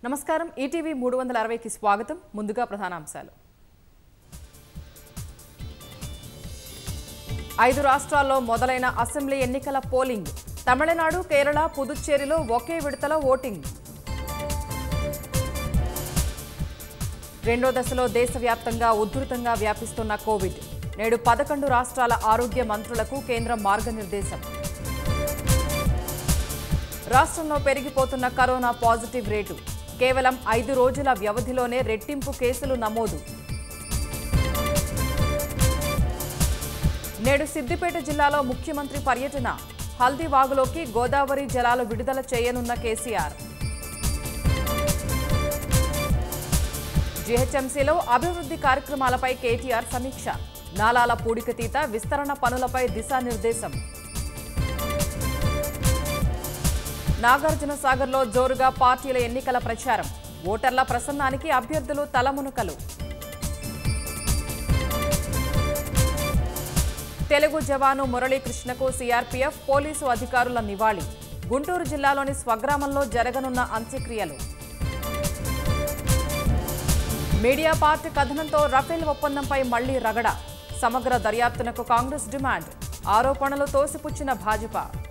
నమస్కారం ఈటీవీ 360కి స్వాగతం ముందుగా ప్రధానాంశాలు 5 రాష్ట్రాల్లో మొదలైన అసెంబ్లీ ఎన్నికల పోలింగ్ తమిళనాడు కేరళ పుదుచ్చేరిలో ఒకే విడతల ఓటింగ్ రెండో దశలో దేశవ్యాప్తంగా ఉధృతంగా వ్యాపిస్తున్న కోవిడ్ నేడు 11 రాష్ట్రాల ఆరోగ్య మంత్రులకు కేంద్రం మార్గనిర్దేశం రాష్ట్రంలో పెరిగిపోతున్న కరోనా పాజిటివ్ రేటు కేవలం 5 రోజుల వ్యవధిలోనే రెట్టింపు కేసులు నమోదు నేడు సిద్దిపేట జిల్లాలో ముఖ్యమంత్రి పర్యటన హల్దీవాగులోకి గోదావరి జలాలు విడుదల చేయనున్న కేసీఆర్ జీహెచ్ఎంసీలో అభివృద్ధి కార్యక్రమాలపై కేటీఆర్ సమీక్ష నాలాల పూడికతీత విస్తరణ పనులపై దిశానిర్దేశం నాగార్జున సాగర్లో జోరుగా పార్టీల ఎన్నికల ప్రచారం ఓటర్ల ప్రసన్నానికి అభ్యర్థులు తలమునకలు తెలుగు జవాను మురళీకృష్ణకు సీఆర్పీఎఫ్ పోలీసు అధికారుల నివాళి గుంటూరు జిల్లాలోని స్వగ్రామంలో జరగనున్న అంత్యక్రియలు మీడియా పార్టీ కథనంతో రఫేల్ ఒప్పందంపై మళ్లీ రగడ సమగ్ర దర్యాప్తునకు కాంగ్రెస్ డిమాండ్ ఆరోపణలు తోసిపుచ్చిన భాజపా